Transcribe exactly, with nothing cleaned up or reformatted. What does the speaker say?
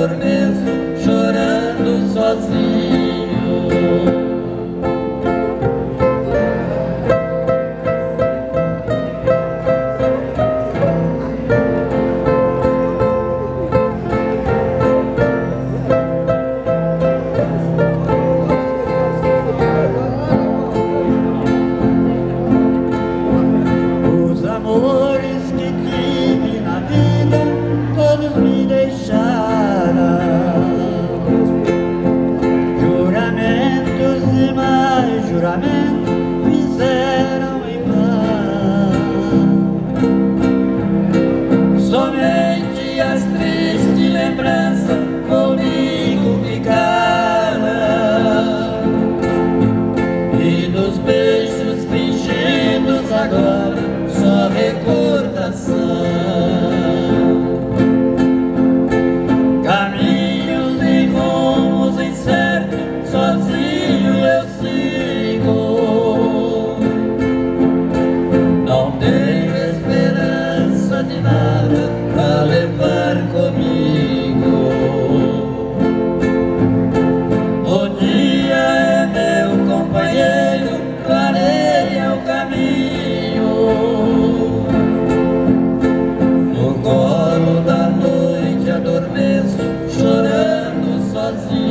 adormeço chorando sozinho. Os amores que tive na vida todos me deixaram, juramentos e mais juramentos fizeram em vão. Somente as tristes lembranças comigo ficaram, e dos beijos fingidos agora só recordação. Caminhos e rumos incertos, sozinho eu sigo. Não tenho esperança de nada pra levar comigo. O dia é meu companheiro, clareia o caminho. No colo da noite adormeço chorando sozinho.